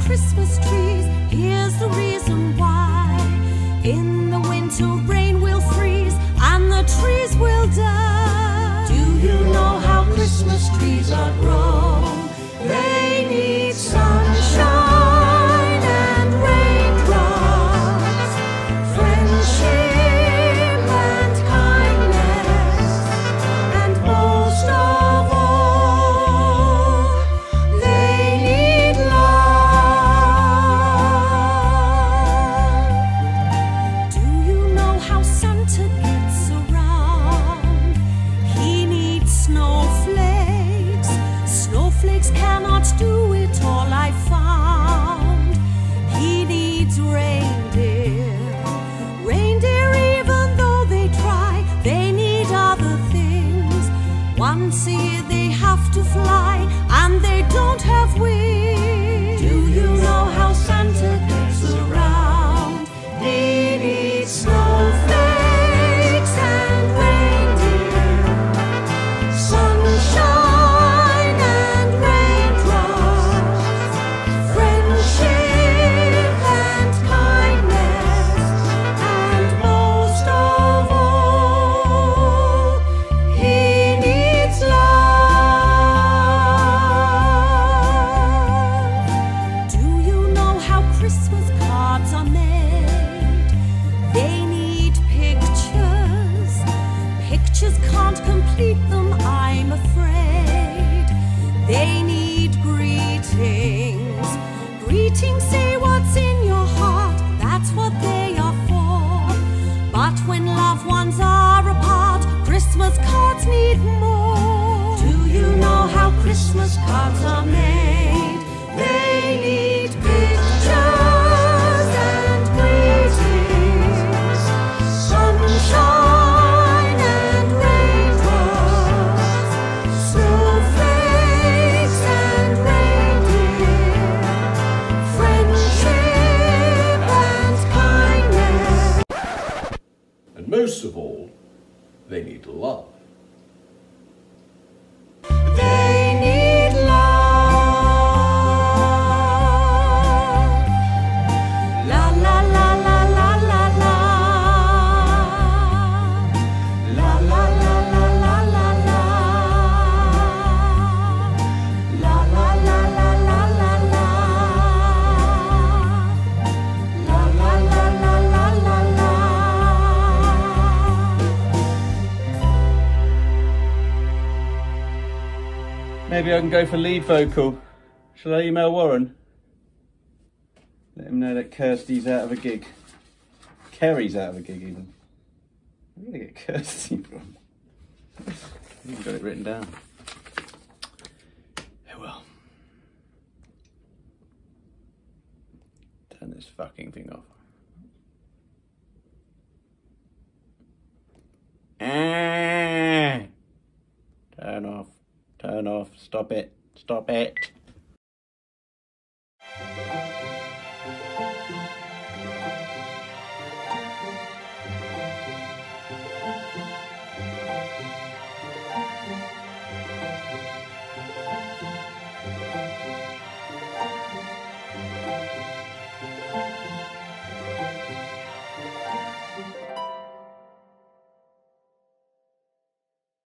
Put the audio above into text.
Christmas trees. Here's the reason why. In the winter rain will freeze and the trees will die. Do you know how Christmas trees are grown? They need sunshine and raindrops, friendship and kindness, and most of all, they need love. Do you know how Santa gets around? He needs snowflakes. Snowflakes cannot do it all, I found. He needs reindeer. Reindeer, even though they try, they need other things. Once a year they have to fly, and they don't have wings. Do you know how Santa gets around? He needs snowflakes and reindeer, sunshine and raindrops, friendship and kindness, and most of all, he needs love. Do you know how Christmas cards are made? They need pictures. Pictures can't complete them, I'm afraid. They need greetings. Greetings say what's in your heart, that's what they are for. But when loved ones are apart, Christmas cards need more. Do you know how Christmas cards are made? They need pictures and greetings, sunshine and raindrops, snowflakes and reindeer, friendship and kindness. And most of all, they need love. They need love. La la la la la la la. La la la la la la la. La la la la la la la. La la la la la la la. Maybe I can go for lead vocal. Shall I email Warren? Let him know that Kirsty's out of a gig. Kerry's out of a gig even. Where did I get Kirsty from? I've even got it written down. Oh well. Turn this fucking thing off. Turn off. Turn off. Stop it. Stop it.